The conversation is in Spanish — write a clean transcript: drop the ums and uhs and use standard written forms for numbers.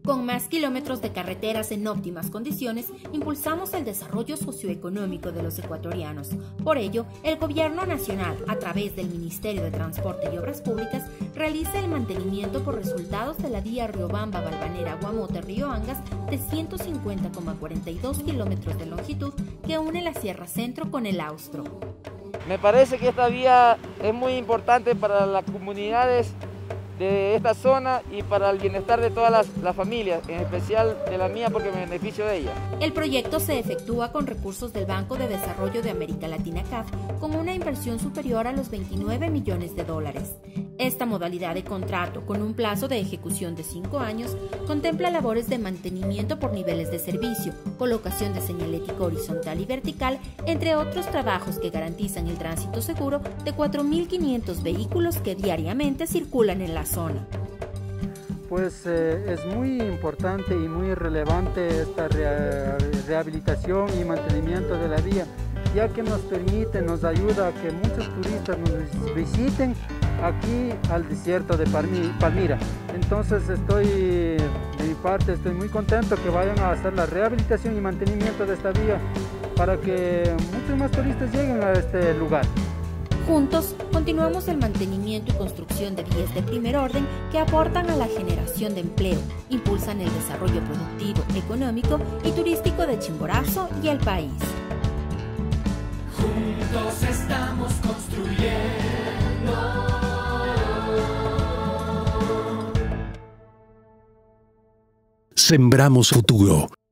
Con más kilómetros de carreteras en óptimas condiciones, impulsamos el desarrollo socioeconómico de los ecuatorianos. Por ello, el Gobierno Nacional, a través del Ministerio de Transporte y Obras Públicas, realiza el mantenimiento por resultados de la vía Riobamba-Balvanera-Guamote-Río Angas de 150,42 kilómetros de longitud que une la Sierra Centro con el Austro. Me parece que esta vía es muy importante para las comunidades de esta zona y para el bienestar de todas las familias, en especial de la mía porque me beneficio de ella. El proyecto se efectúa con recursos del Banco de Desarrollo de América Latina CAF con una inversión superior a los 29 millones de dólares. Esta modalidad de contrato, con un plazo de ejecución de 5 años, contempla labores de mantenimiento por niveles de servicio, colocación de señalética horizontal y vertical, entre otros trabajos que garantizan el tránsito seguro de 4.500 vehículos que diariamente circulan en la zona. Pues es muy importante y muy relevante esta rehabilitación y mantenimiento de la vía, ya que nos permite, nos ayuda a que muchos turistas nos visiten aquí al desierto de Palmira. Entonces de mi parte estoy muy contento que vayan a hacer la rehabilitación y mantenimiento de esta vía para que muchos más turistas lleguen a este lugar. Juntos, continuamos el mantenimiento y construcción de vías de primer orden que aportan a la generación de empleo, impulsan el desarrollo productivo, económico y turístico de Chimborazo y el país. Juntos estamos construyendo. Sembramos futuro.